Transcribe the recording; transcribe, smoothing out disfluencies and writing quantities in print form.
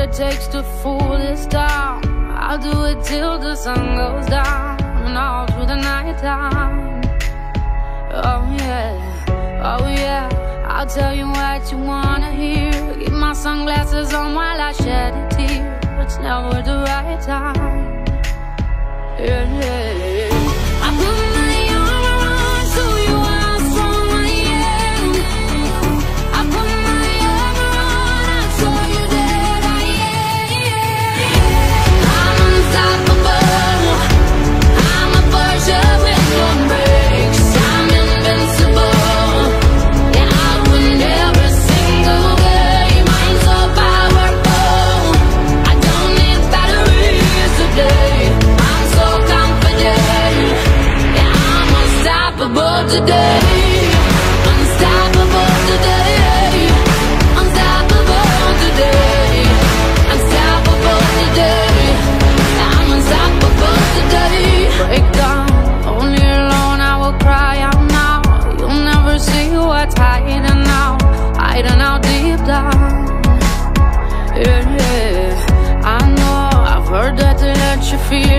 it takes to fool this town. I'll do it till the sun goes down and all through the night time. Oh yeah, oh yeah, I'll tell you what you wanna hear. Keep my sunglasses on while I shed a tear. It's never the right time. Yeah, yeah, yeah. I put my armor on so you are strong I am. I put my armor on, I show you that I am. I'm unstoppable. I'm a Porsche with no brakes. I'm invincible. Yeah, I win every single game. I'm so powerful. I don't need batteries today. I'm so confident. Yeah, I'm unstoppable today. Unstoppable today. Unstoppable today. Unstoppable today. I'm unstoppable today. Break down, only alone I will cry out now. You'll never see what's hiding out, hiding out deep down. Yeah, yeah, I know, I've heard that they let you feel